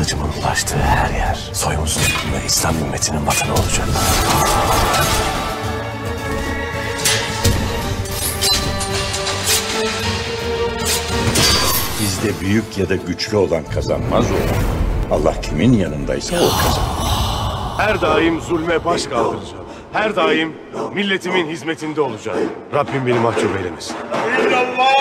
kılıcımın ulaştığı her yer soyumuzun ve İslam ümmetinin vatanı olacak. Bizde büyük ya da güçlü olan kazanmaz o. Allah kimin yanındaysa o kazanır. Her daim zulme baş kaldıracağım. Her daim milletimin hizmetinde olacağım. Rabbim beni mahcup eylemesin. İllallah!